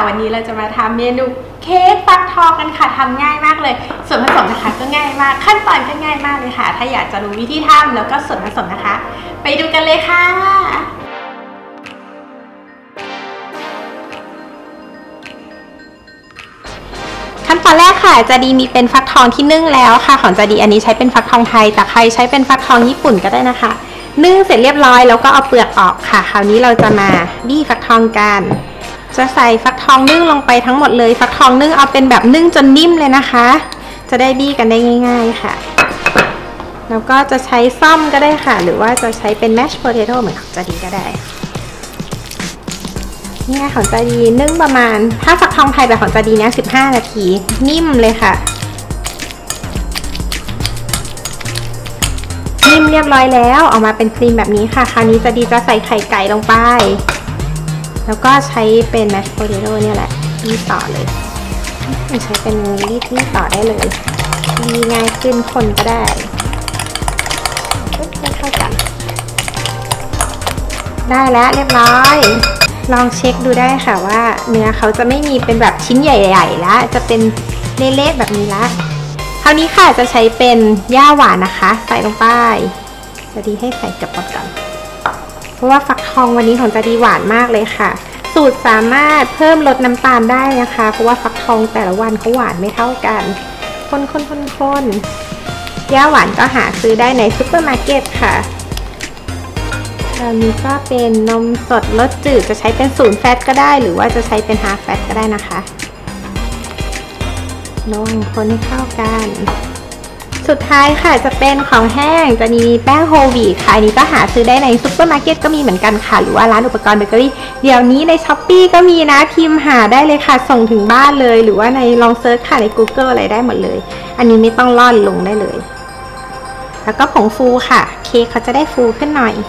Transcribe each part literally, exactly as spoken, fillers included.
วันนี้เราจะมาทำเมนูเค้กฟักทองกันค่ะทำง่ายมากเลยส่วนผสมนะคะก็ง่ายมากขั้นตอนก็ง่ายมากเลยค่ะถ้าอยากจะรู้วิธีทำแล้วก็ส่วนผสมนะคะไปดูกันเลยค่ะขั้นตอนแรกค่ะจะดีมีเป็นฟักทองที่นึ่งแล้วค่ะของจะดีอันนี้ใช้เป็นฟักทองไทยแต่ใครใช้เป็นฟักทองญี่ปุ่นก็ได้นะคะนึ่งเสร็จเรียบร้อยแล้วก็เอาเปลือกออกค่ะคราวนี้เราจะมาบี้ฟักทองกันจะใส่ฟักทองนึ่งลงไปทั้งหมดเลยฟักทองนึ่งเอาเป็นแบบนึ่งจนนิ่มเลยนะคะจะได้บี้กันได้ง่ายๆค่ะแล้วก็จะใช้ซ่อมก็ได้ค่ะหรือว่าจะใช้เป็น mashed potato เหมือนของจะดีก็ได้เนี่ยของจะดีนึ่งประมาณถ้าฟักทองไทยแบบของจะดีเนี่ยสิบห้านาทีนิ่มเลยค่ะนิ่มเรียบร้อยแล้วออกมาเป็นครีมแบบนี้ค่ะคราวนี้จะดีจะใส่ไข่ไก่ลงไปแล้วก็ใช้เป็น mashed potato เนี่ยแหละรีดต่อเลยใช้เป็นรีดรีดต่อได้เลยรีดง่ายขึ้นคนก็ได้ไม่เข้ากันได้แล้วเรียบร้อยลองเช็คดูได้ค่ะว่าเนื้อเขาจะไม่มีเป็นแบบชิ้นใหญ่ๆแล้วจะเป็นเละๆแบบนี้ละคราวนี้ค่ะจะใช้เป็นย่าหวานนะคะใส่ลงไปจะดีให้ใส่กับหมดก่อนเพราะว่าฟักทองวันนี้ของจะดีหวานมากเลยค่ะสูตรสามารถเพิ่มลดน้ำตาลได้นะคะเพราะว่าฟักทองแต่ละวันเขาหวานไม่เท่ากันคนคนคนคนย่าหวานก็หาซื้อได้ในซุปเปอร์มาร์เก็ตค่ะคราวนี้ก็เป็นนมสดรสจืดจะใช้เป็นศูนย์แฟตก็ได้หรือว่าจะใช้เป็นฮาล์ฟแฟตก็ได้นะคะลงคนให้เข้ากันสุดท้ายค่ะจะเป็นของแห้งจะมีแป้งโฮลวีตค่ะอันนี้ก็หาซื้อได้ในซุปเปอร์มาร์เก็ตก็มีเหมือนกันค่ะหรือว่าร้านอุปกรณ์เบเกอรี่เดี๋ยวนี้ในช้อปปี้ก็มีนะพิมพ์หาได้เลยค่ะส่งถึงบ้านเลยหรือว่าในลองเซิร์ชค่ะใน Google อะไรได้หมดเลยอันนี้ไม่ต้องร่อนลงได้เลยแล้วก็ผงฟูค่ะเค้กเขาจะได้ฟูขึ้นหน่อย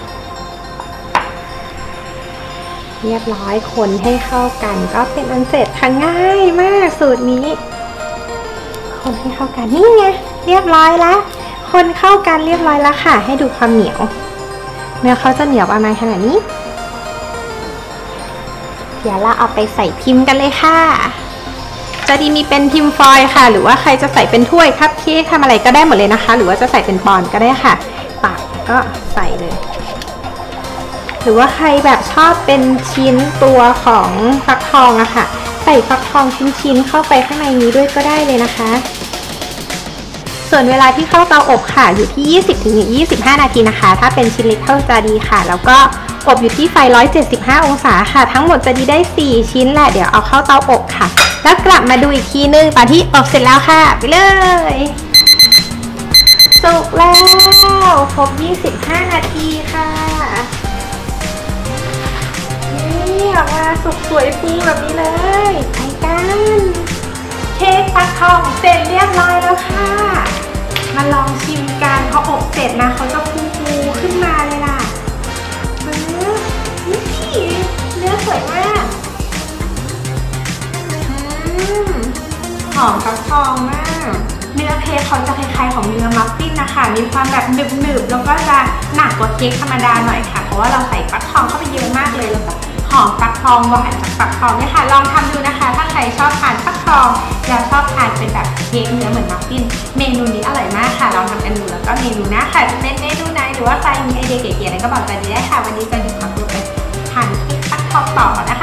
เรียบร้อยคนให้เข้ากันก็เป็นอันเสร็จค่ะง่ายมากสูตรนี้คนให้เข้ากันนี่ไงเรียบร้อยแล้วคนเข้ากันเรียบร้อยแล้วค่ะให้ดูความเหนียวเนื้อเขาจะเหนียวประมาณขนาดนี้เดี๋ยวเราเอาไปใส่พิมพ์กันเลยค่ะจะดีมีเป็นพิมพ์ฟอยล์ค่ะหรือว่าใครจะใส่เป็นถ้วยคัพเค้กทำอะไรก็ได้หมดเลยนะคะหรือว่าจะใส่เป็นปอนด์ก็ได้ค่ะตักก็ใส่เลยหรือว่าใครแบบชอบเป็นชิ้นตัวของฟักทองอะค่ะใส่ฟักทองชิ้นๆเข้าไปข้างในนี้ด้วยก็ได้เลยนะคะส่วนเวลาที่เข้าเตาอบค่ะอยู่ที่ ยี่สิบถึงยี่สิบห้า นาทีนะคะถ้าเป็นชิ้นเล็กเท่าจะดีค่ะแล้วก็อบอยู่ที่ไฟหนึ่งร้อยเจ็ดสิบห้าองศาค่ะทั้งหมดจะดีได้สี่ชิ้นแหละเดี๋ยวเอาเข้าเตาอบค่ะแล้วกลับมาดูอีกทีนึงตอนที่อบเสร็จแล้วค่ะไปเลยสุกแล้วครบยี่สิบห้านาทีค่ะนี่ออกมาสุกสวยฟูแบบนี้เลยไปกันเค้กฟักทองเสร็จเรียบร้อยแล้วค่ะมาลองชิมกันพออบเสร็จนะเขาจะฟูๆขึ้นมาเลยล่ะเนื้อนี่เนื้อสวยมากหอมฟักทองมากเนื้อเค้กเขาจะคล้ายๆของเนื้อมัฟฟินนะคะมีความแบบหนึบๆแล้วก็จะหนักกว่าเค้กธรรมดาหน่อยค่ะเพราะว่าเราใส่ฟักทองเข้าไปเยอะมากเลยแล้วก็หอมฟักทองหวานจากฟักทองเนี่ยค่ะลองทำดูนะคะถ้าใครชอบทานฟักทองแล้วชอบทานเป็นแบบเค้กเนื้อเหมือนมัฟฟินเมนูนี้อร่อยมากค่ะลองทำกันดูแล้วก็เมนูหน้าค่ะจะเป็นเมนูไหนหรือว่าใครมีไอเดียเก๋ๆอะไรก็บอกกันได้ค่ะวันนี้จะขอตัวไปทานเค้กฟักทองต่อนะคะ